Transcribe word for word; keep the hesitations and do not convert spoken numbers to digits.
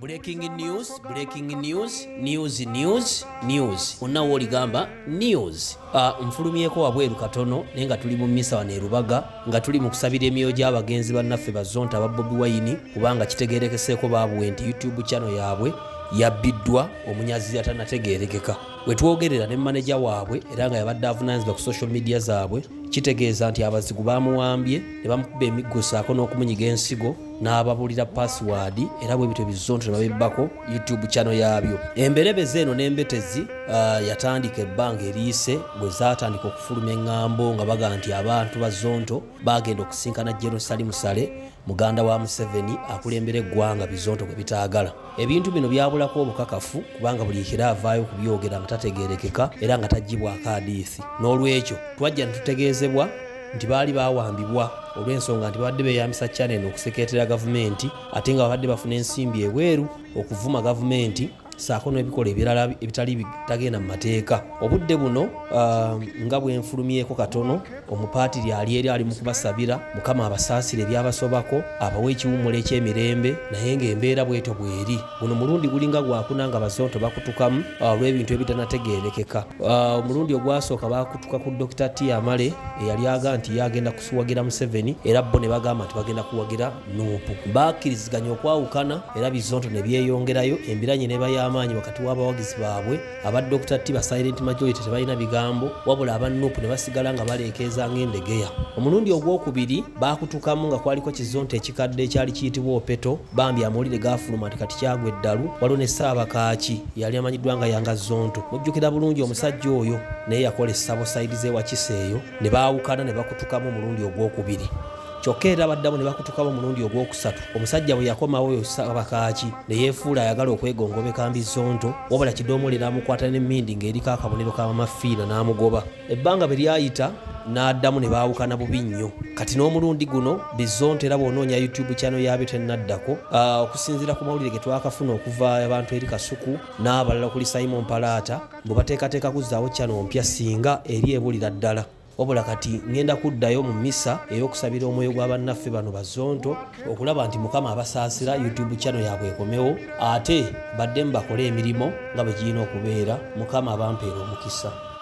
Breaking news, breaking news, news, news, news. Unawo ligamba news. Uh, mfulumyeko wabweru katono nenga tuli mu misa wane Rubaga nga tuli mu kusabira emyoyo gy'abagenzi bannaffe bazonta ba Bobi Wine kubanga kitegeerekeseko baabwe nti YouTube channel yaabwe yabbiddwa omunyazi atanategeerekeka. We twogerera ne manager waabwe era nga yabadde avunaanyizibwa ku social media zaabwe kitegeeza nti abazigu baamuwambye ne bamukuba emiggusaako n'okumunyiga ensigo n'ababulira password era bwe bityo bizonto ne babibbako YouTube channel yaabyo. Emberebeze eno n'embetezi uh, yatandika ebbanga eriise bwe zaatandika okufuluma eŋŋambo nga baga nti abantu bazonto bagenda okusinkana Jerusalem Sale muganda wa Museveni akulembera eggwanga bizonto gwe bitaagala. Ebintu bino byabulako obukakafu kubanga buli ekira avaayo kubyogera nga tategeerekeka era nga tajjibwako hadiisi. N'olwekyo twajja netutegeezebwa nti baali baawambibwa olw'ensonga nti babadde beeyambisa channel okusekeetera gavumenti ate nga babadde bafuna ensimbi ebweru okuvuma gavumenti saako n'ebikola ebirala ebitali bitagenda mu mateeka. Obudde buno uh, nga bwenfulumyeko katono omupaatiri ali eri ali mu kubasabira Mukama abasaasire ebyabasobako abawe ekiwummula eky'emirembe naye ng'embeera bwetyo bweri. Buno mulundi gulinga gwakuna nga bazonto bakutukamu olw'ebintu uh, ebitanategeerekeka. Uh, omulundi ogwasooka bakutuka ku Dokita T. Amale eyali aga nti yagenda kusuwagira Museveni era bo ne bagamba nti bagenda kuwagira Nuupu. Bakkiriziganya okwawukana era bizonto ne byeyongerayo embiranye ne baya amaanyi wakati w'abawagizi baabwe aba Dokita T ba silent majority tebalina bigambo wabula aba Nuupu ne basigala nga baleekeza ng'endegeya. Omulundi ogwokubiri bakutukamu nga kwaliko kizonto ekikadde ekyali kiyitibwa Opeto bambi amawulire gaafuluma nti kati kyagwa eddalu waliwo ne Ssaabakaaki yali amanyiddwa nga Yanga Zonto. Mujjukira bulungi omusajja oyo naye yakola essabo sayidi z'ewakiseeyo ne baawukana ne bakutukamu omulundi ogwokubiri. Kyokka era baddamu ne bakutukamu omulundi ogwokusatu omusajja bwe yakomawo oyo Ssaabakaaki ne yeefuula ayagala okwegongobeka mbi zonto wabula Kidoomole n'amukwata n'emmindi ng'eriko akabonero k'amafiina n'amugoba. Ebbanga bwe lyayita n'addamu ne baawukana bubi nnyo. Kati n'omulundi guno bizonto era bw'onoonya YouTube channel yaabyo tennaddako uh, okusinziira ku mawulire ge twakafuna okuva abantu eri Kasuku n'abalala okuli Simon Palaata bwe bateekateeka kuzzaawo channel mpya singa eri ebulira ddala. Wabula kati ngenda kuddayo mu misa ey'okusabira omwoyo gw'abannaffe bano bazonto okulaba nti Mukama abasaasira YouTube channel yaabwe ekomewo ate baddemu bakole emirimu nga bwe girina okubeera. Mukama abampeera omukisa.